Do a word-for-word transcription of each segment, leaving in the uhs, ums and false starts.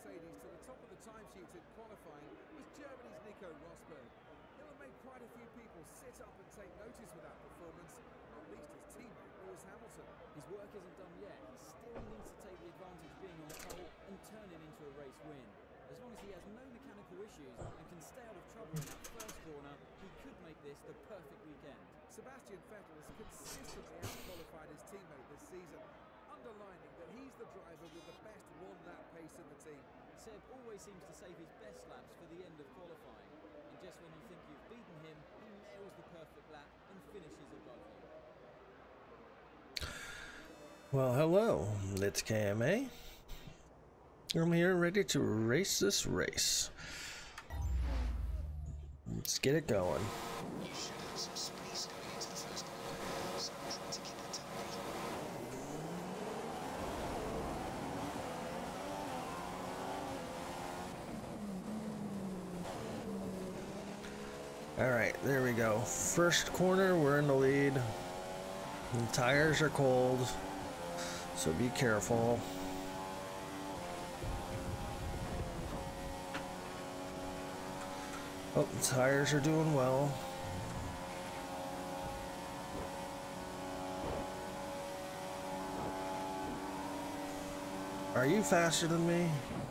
Mercedes to the top of the timesheet in qualifying was Germany's Nico Rosberg. He'll have made quite a few people sit up and take notice with that performance, not least his teammate Lewis Hamilton. His work isn't done yet. He still needs to take the advantage being on the pole and turn it into a race win. As long as he has no mechanical issues and can stay out of trouble in that first corner, he could make this the perfect weekend. Sebastian Vettel has consistently out-qualified his teammate this season, underlining that he's the driver with the best one-lap pace in the team. Seb always seems to save his best laps for the end of qualifying, and just when you think you've beaten him, he nails the perfect lap and finishes above you. Well, hello, it's K M A. I'm here ready to race this race. Let's get it going. You should have some space going into the first corner, so I'm trying to keep it tidy. Alright, there we go. First corner, we're in the lead. The tires are cold, so be careful. Oh, the tires are doing well. Are you faster than me?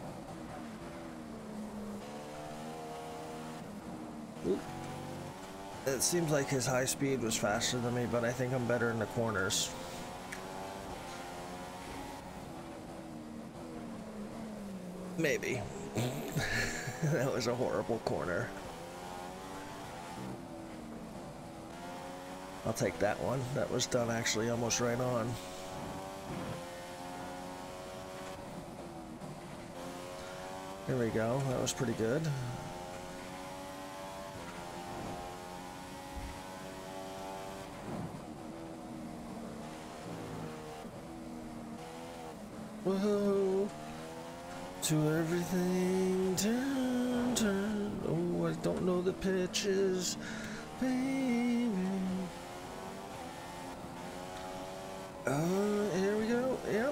Oop. It seems like his high speed was faster than me, but I think I'm better in the corners. Maybe. That was a horrible corner. I'll take that one. That was done actually almost right on. There we go. That was pretty good. Whoa. To everything, turn, turn. Oh, I don't know the pitches, baby. Uh, here we go. Yep.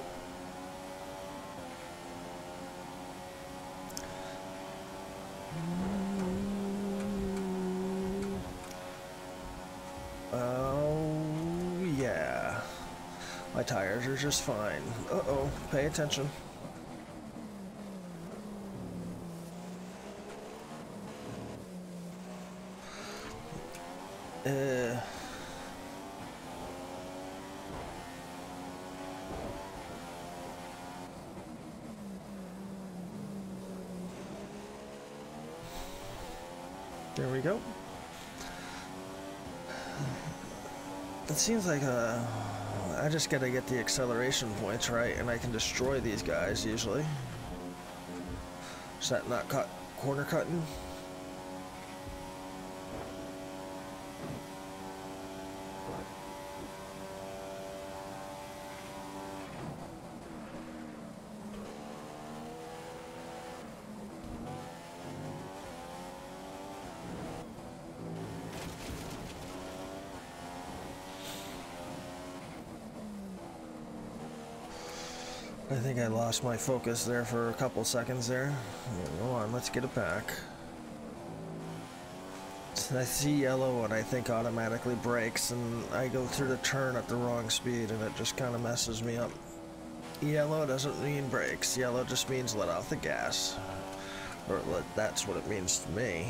Oh, yeah. My tires are just fine. Uh-oh, pay attention. Uh... There we go. It seems like uh, I just gotta get the acceleration points right, and I can destroy these guys usually. Is that not cut corner cutting? I think I lost my focus there for a couple seconds there. Go on, let's get it back. So I see yellow and I think automatically brakes, and I go through the turn at the wrong speed and it just kind of messes me up. Yellow doesn't mean brakes. Yellow just means let off the gas. Or let, that's what it means to me.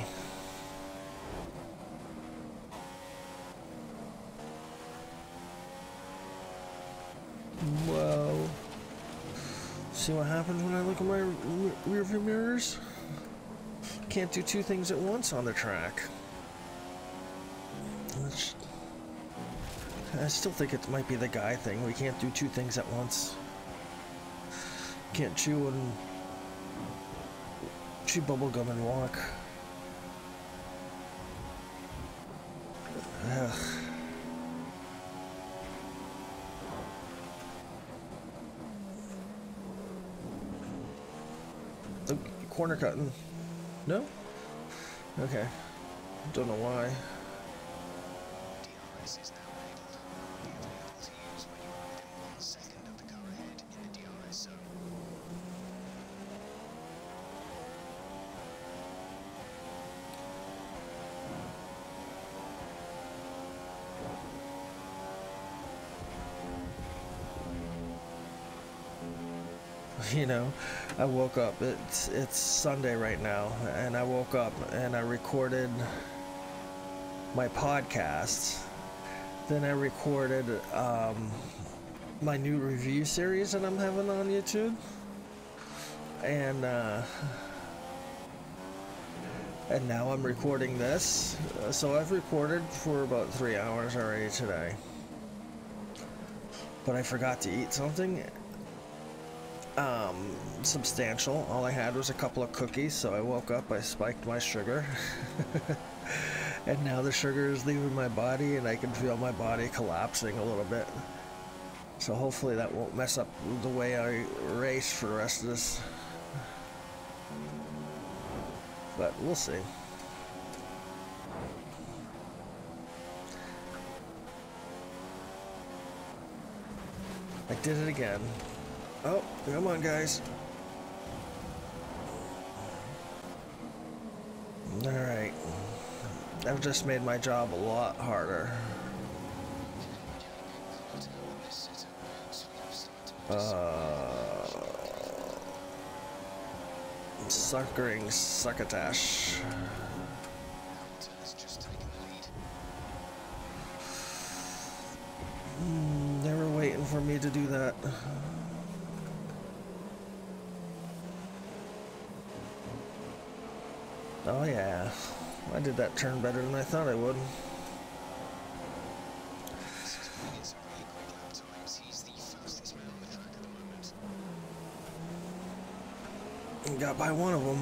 Whoa. See what happens when I look at my rear view mirrors? Can't do two things at once on the track. Which, I still think it might be the guy thing. We can't do two things at once. Can't chew and chew bubblegum and walk. Ugh. Oh, corner cutting. No? Okay. Don't know why. D R S is now enabled. Available to use when you are within one second of the car ahead in the D R S zone. You know, I woke up, it's it's Sunday right now, and I woke up and I recorded my podcast. Then I recorded um, my new review series that I'm having on YouTube. And uh, and now I'm recording this. So I've recorded for about three hours already today. But I forgot to eat something um, substantial. All I had was a couple of cookies, so I woke up, I spiked my sugar. And now the sugar is leaving my body and I can feel my body collapsing a little bit. So hopefully that won't mess up the way I race for the rest of this. But we'll see. I did it again. Oh, come on, guys. Alright. I've just made my job a lot harder. Uh, suckering succotash. Mm, they were waiting for me to do that. Oh yeah, I did that turn better than I thought I would. Got by one of them.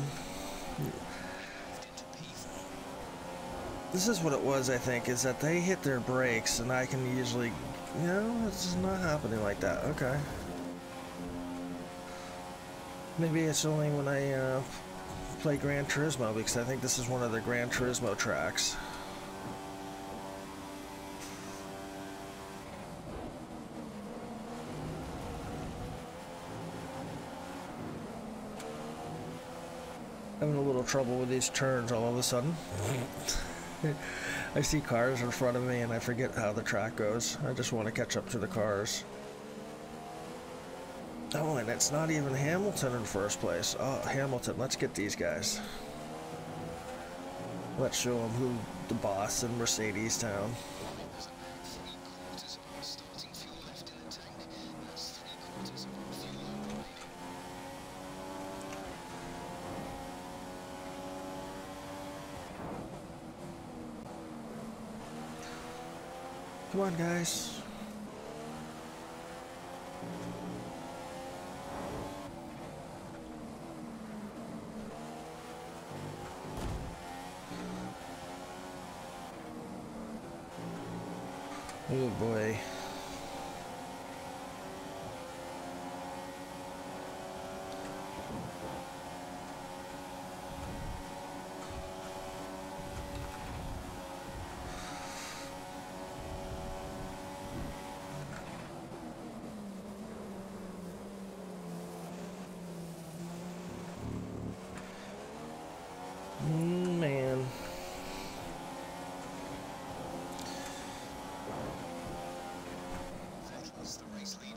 This is what it was, I think, is that they hit their brakes and I can usually, you know, it's not happening like that. Okay. Maybe it's only when I uh, play Gran Turismo, because I think this is one of the Gran Turismo tracks. Having a little trouble with these turns all of a sudden. I see cars in front of me and I forget how the track goes. I just want to catch up to the cars. Oh, and it's not even Hamilton in first place. Oh, Hamilton, let's get these guys. Let's show them who the boss in Mercedes Town. Come on, guys. Oh boy. Man. Vettel's the race leader.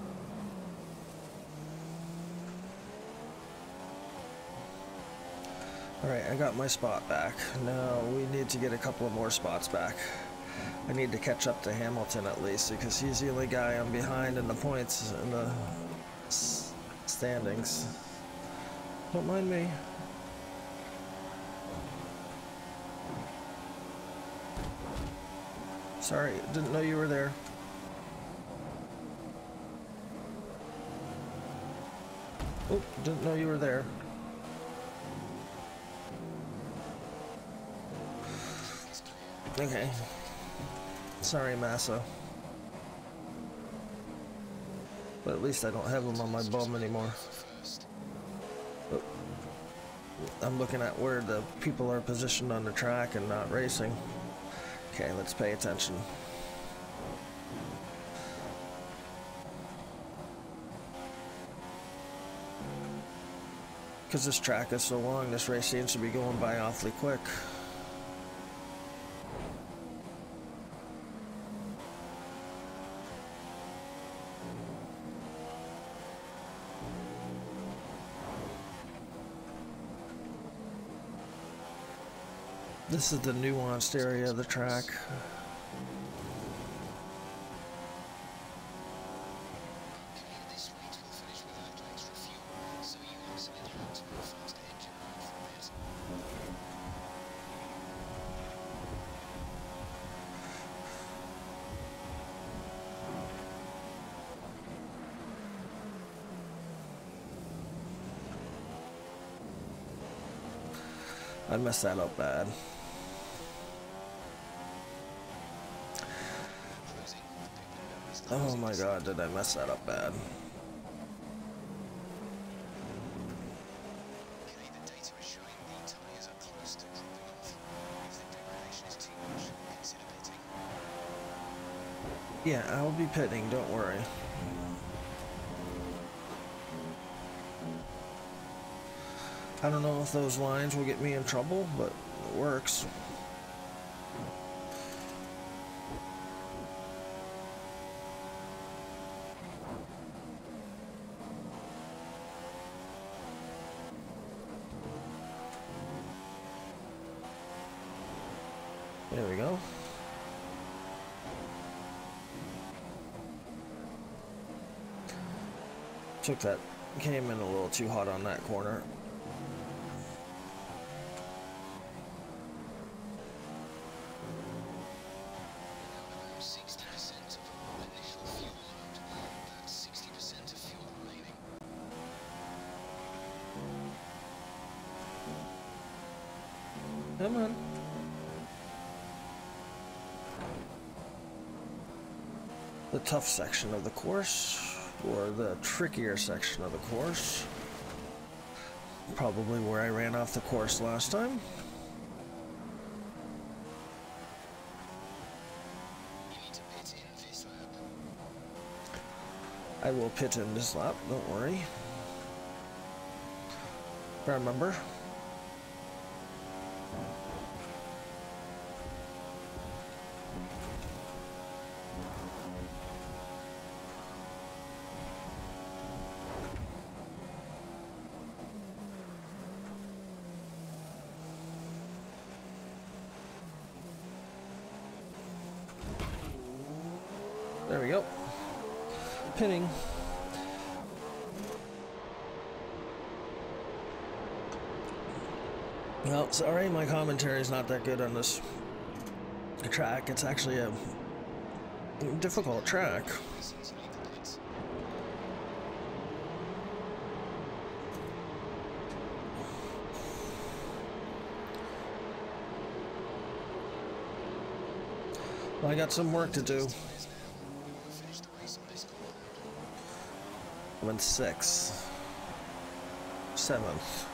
Alright, I got my spot back. Now we need to get a couple of more spots back. I need to catch up to Hamilton at least, because he's the only guy I'm behind in the points in the standings. Don't mind me. Sorry, didn't know you were there. Oh, didn't know you were there. Okay. Sorry, Massa. But at least I don't have him on my bum anymore. Oh. I'm looking at where the people are positioned on the track and not racing. Okay, let's pay attention. Because this track is so long, this race seems to be going by awfully quick. This is the nuanced area of the track. I messed that up bad. Oh my god, did I mess that up bad. Yeah, I'll be pitting, don't worry. I don't know if those lines will get me in trouble, but it works. There we go. Took that, came in a little too hot on that corner. Come on. The tough section of the course, or the trickier section of the course. Probably where I ran off the course last time. I will pit in this lap, don't worry. Remember. There we go. Pinning. Well, sorry, my commentary is not that good on this track. It's actually a difficult track. Well, I got some work to do. I'm in sixth, seventh.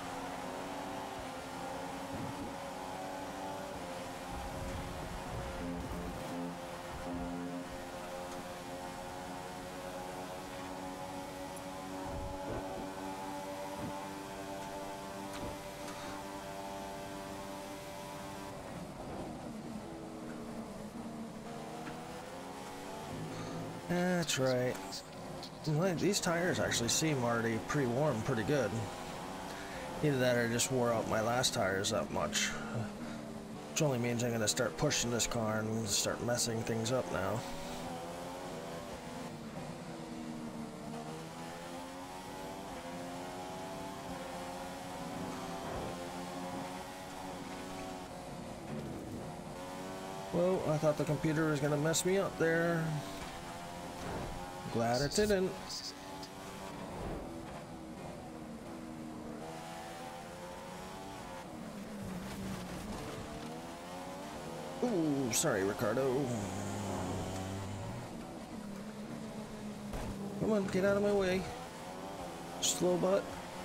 That's right. Well, these tires actually seem already pre-warm pretty good. Either that or I just wore out my last tires that much. Which only means I'm going to start pushing this car and start messing things up now. Well, I thought the computer was going to mess me up there. Glad it didn't. Ooh, sorry, Ricardo. Come on, get out of my way. Slow butt.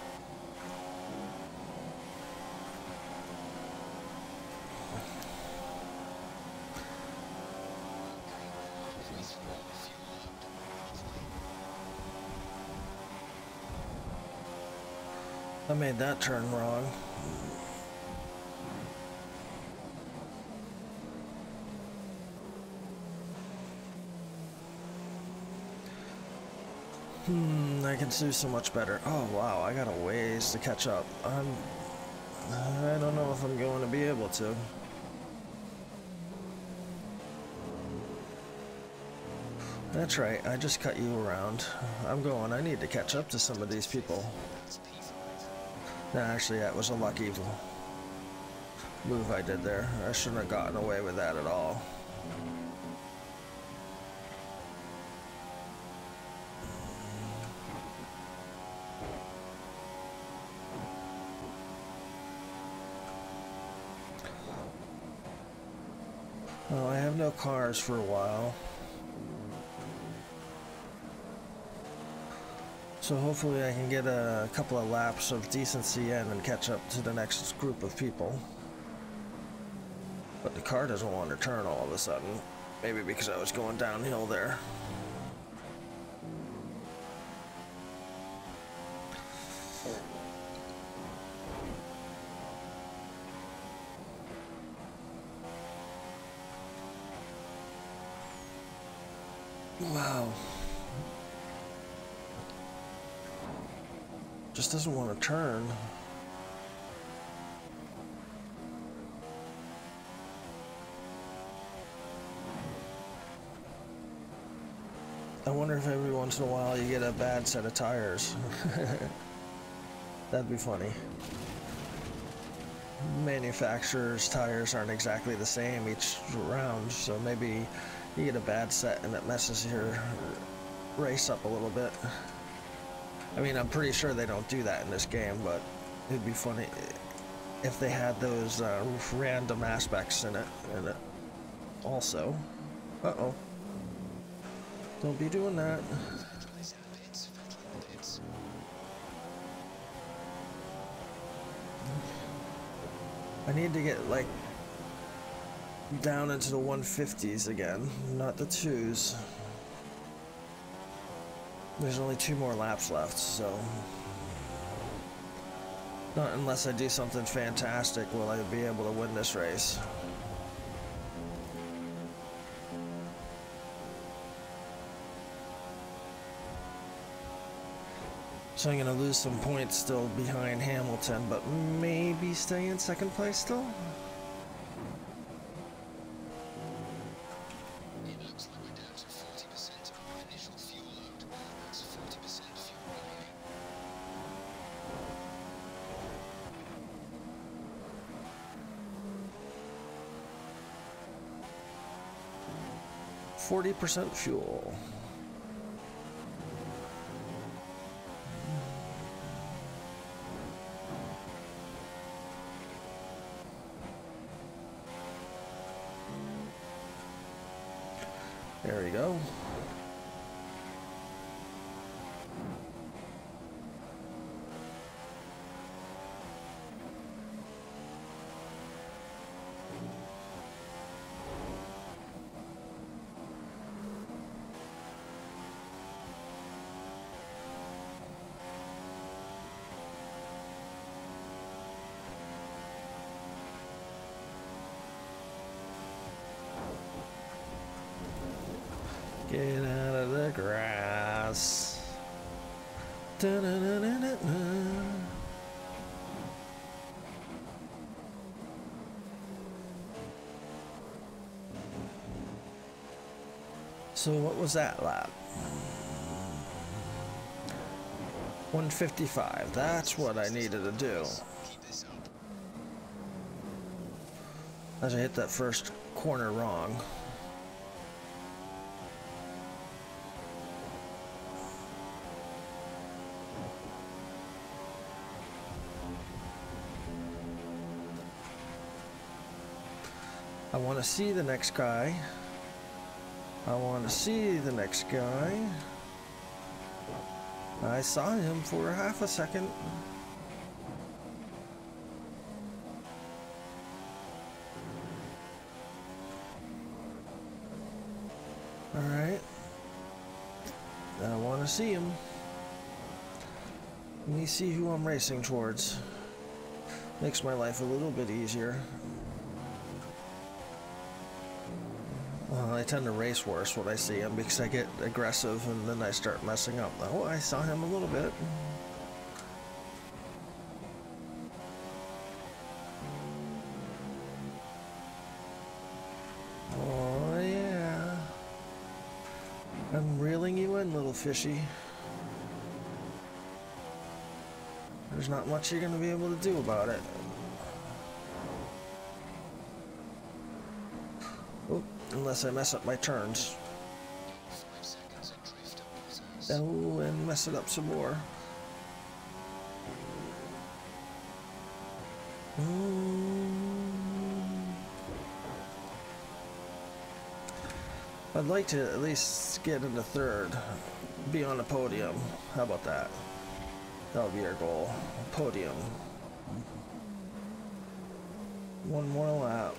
I made that turn wrong. Hmm, I can do so much better. Oh wow, I got a ways to catch up. I'm, I don't know if I'm going to be able to. That's right, I just cut you around. I'm going, I need to catch up to some of these people. That's P five. Nah, actually, that was a lucky move I did there. I shouldn't have gotten away with that at all. Well, I have no cars for a while. So hopefully I can get a couple of laps of decency in and catch up to the next group of people. But the car doesn't want to turn all of a sudden. Maybe because I was going downhill there. Wow. Just doesn't want to turn. I wonder if every once in a while you get a bad set of tires. That'd be funny. Manufacturers' tires aren't exactly the same each round, so maybe you get a bad set and it messes your race up a little bit. I mean, I'm pretty sure they don't do that in this game, but it'd be funny if they had those uh, random aspects in it. In it. Also, uh-oh. Don't be doing that. Vettel is in the pits. Vettel in the pits. I need to get, like, down into the one fifties again, not the twos. There's only two more laps left, so... Not unless I do something fantastic will I be able to win this race. So I'm going to lose some points still behind Hamilton, but maybe stay in second place still? It looks like we're down to forty percent of our initial fuel load. That's forty percent fuel remaining. forty percent fuel. There we go. Get out of the grass. Da-da-da-da-da-da. So what was that lap? one fifty-five. That's what I needed to do. Keep this up. As I hit that first corner wrong. I want to see the next guy. I want to see the next guy. I saw him for half a second. All right. I want to see him. Let me see who I'm racing towards. Makes my life a little bit easier. Well, I tend to race worse when I see him because I get aggressive and then I start messing up. Oh, I saw him a little bit. Oh, yeah. I'm reeling you in, little fishy. There's not much you're gonna be able to do about it. Oh, unless I mess up my turns. Five seconds and drift up buzzers. Oh, and mess it up some more. Mm. I'd like to at least get into third, be on the podium. How about that? That'll be our goal. Podium. One more lap.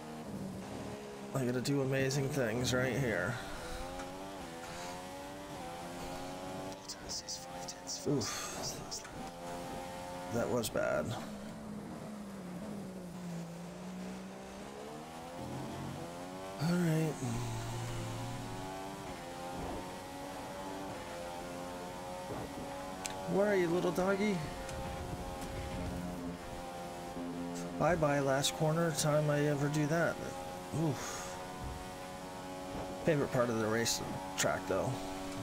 I gotta do amazing things right here. Bottas is five tenths Oof. faster as last lap. That was bad. Alright. Where are you, little doggy? Bye-bye, last corner. Time I ever do that. Oof. Favorite part of the race track, though.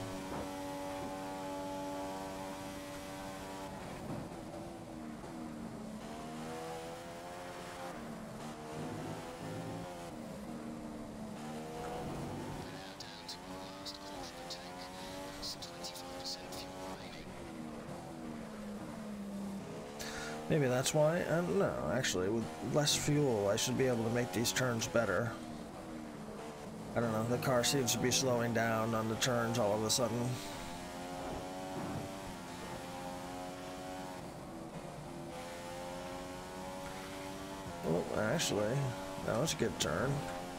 Down to our last quarter of the tank. That's twenty-five percent fuel remaining. Maybe that's why. I don't know. Actually, with less fuel, I should be able to make these turns better. I don't know. The car seems to be slowing down on the turns all of a sudden. Oh, actually, that was a good turn.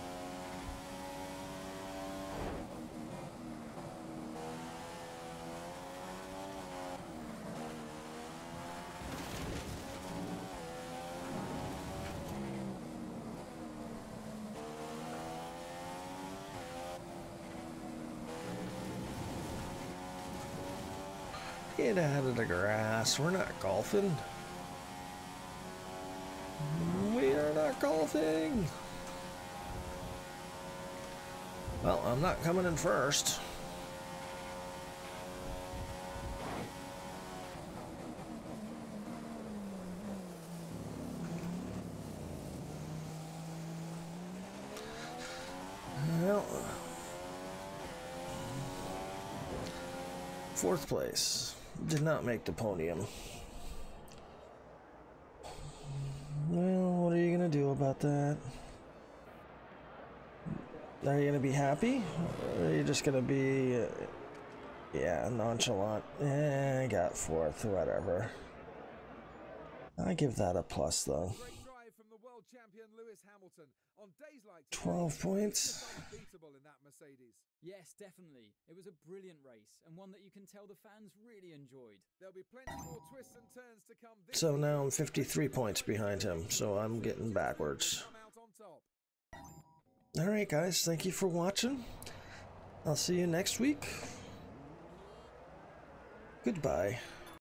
Get out of the grass. We're not golfing. We are not golfing. Well, I'm not coming in first. Well, fourth place. Did not make the podium. Well, what are you gonna do about that? Are you gonna be happy? Or are you just gonna be, uh, yeah, nonchalant? Eh, I got fourth, whatever. I give that a plus, though. Great drive from the world champion Lewis Hamilton. On days like today, twelve points. he was unbeatable in that Mercedes. Yes, definitely. It was a brilliant race, and one that you can tell the fans really enjoyed. There'll be plenty more twists and turns to come this So season. now I'm fifty-three points behind him, so I'm getting backwards. Come out on top. Alright guys, thank you for watching. I'll see you next week. Goodbye.